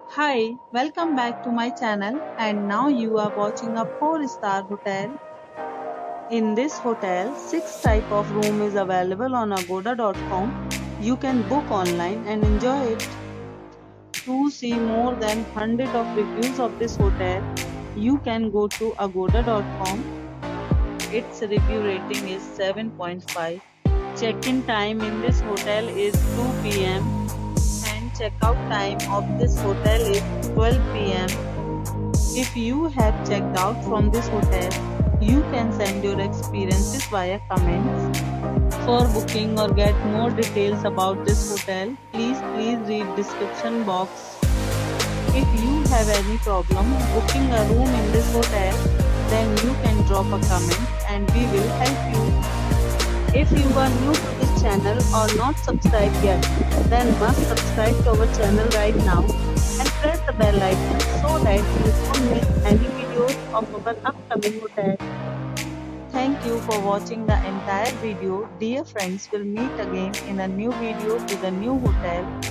Hi, welcome back to my channel and now you are watching a 4-star hotel. In this hotel, 6 type of room is available on agoda.com. You can book online and enjoy it. To see more than 100 of reviews of this hotel, you can go to agoda.com. Its review rating is 7.5. Check-in time in this hotel is 2 p.m. and check-out time of this hotel is 12 p.m. If you have checked out from this hotel, you can send your experiences via comments. For booking or get more details about this hotel, please read description box. If you have any problem booking a room in this hotel, then you can drop a comment and we will help you. If you are new to this channel or not subscribed yet, then must subscribe to our channel right now and press the bell icon so that you don't miss any videos of our upcoming hotel. Thank you for watching the entire video. Dear friends, will meet again in a new video with a new hotel.